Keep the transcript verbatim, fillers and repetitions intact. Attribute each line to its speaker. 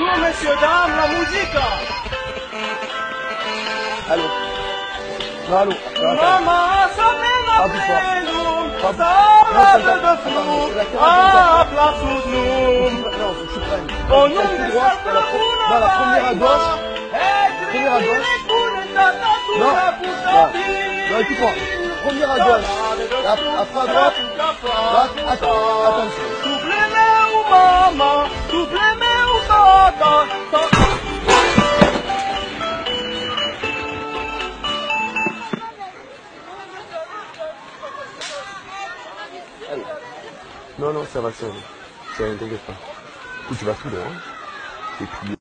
Speaker 1: Bonjour messieurs, dames, la musique.
Speaker 2: Allô. Non, allô.
Speaker 1: Maman, ça fait ma
Speaker 2: Pas
Speaker 1: ça va de flou, à place sous nous.
Speaker 2: Non, je suis prêt.
Speaker 1: Au nom
Speaker 2: Tout
Speaker 1: de
Speaker 2: droit,
Speaker 1: cette
Speaker 2: la pro- non, la première à gauche. Première à gauche. Non, voilà. Non, écoute-moi. Première à gauche. Et après à droite. Droite. Attends, attention.
Speaker 1: Soufflez-moi, maman, soufflez-moi, tata, tata.
Speaker 2: Allez. Non, non, ça va, ça va. Ça va, t'inquiète pas. Et tu vas tout là, hein. Et puis...